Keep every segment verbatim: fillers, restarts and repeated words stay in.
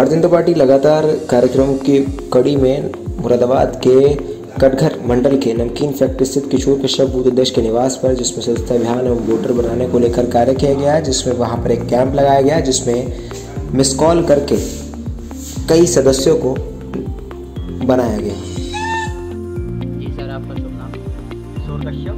Bharatiya Janata party लगातार कार्यक्रमों की कड़ी में मुरादाबाद के कटघर मंडल के नमकीन फैक्ट्री स्थित किशोर कश्यप बूथ अध्यक्ष के निवास पर, जिसमें स्वच्छता अभियान एवं वोटर बनाने को लेकर कार्य किया गया है, जिसमें वहां पर एक कैंप लगाया गया है, जिसमें मिस कॉल करके कई सदस्यों को बनाया गया। जी सर, आपका शुभ नाम? किशोर कश्यप।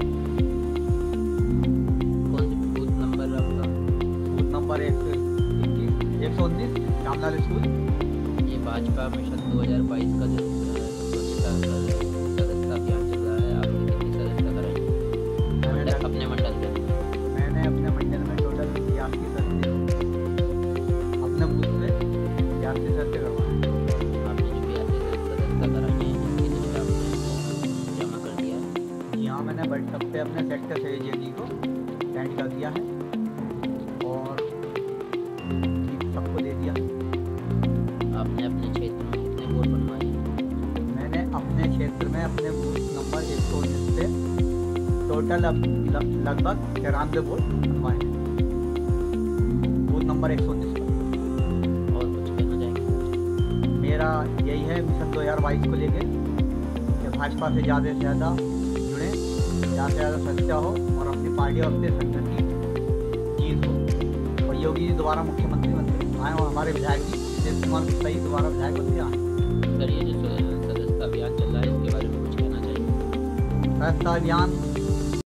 कौन सी बूथ नंबर आपका? बूथ नंबर एक सौ इक्कीस एक सौ उन्नीस श्यामलाल स्कूल। ये भाजपा मिशन दो हज़ार बाईस का जो स्वच्छता सदस्यता अभियान चल रहा है, आपने कितनी सदस्यता कराई अपने मंडल से? मैंने अपने मंडल में टोटल छियासी सदस्य अपने बूथ से छियासी सदस्य करवाए। आपने जो बयासी सदस्यता कराई है, इसके लिए आपने जमा कर दिया है? जी हाँ, मैंने व्हाट्सएप पे अपने सेक्टर से जी को सेंड कर दिया है और सबको दे दिया। आपने अपने क्षेत्र में कितने बोर्ड बनवाए? मैंने अपने क्षेत्र में अपने बूथ नंबर एक सौ उन्नीस से टोटल अब लगभग तिरानवे बोर्ड बनवाए हैं, बूथ नंबर एक सौ उन्नीस पर। और कुछ कहना चाहेंगे? मेरा यही है मिशन दो हज़ार बाईस को लेके कि भाजपा से ज़्यादा से ज़्यादा जुड़े, ज़्यादा से ज़्यादा सच्चा हो और अपनी पार्टी और अपने संगठन की जीत हो और योगी जी दोबारा मुख्यमंत्री बनते आए और हमारे विधायक जी नीतीश कुमार सही दोबारा विधायक बनते आए। सर, ये जो सदस्यता अभियान चल रहा है, इसके बारे में कुछ कहना चाहिए? सदस्यता अभियान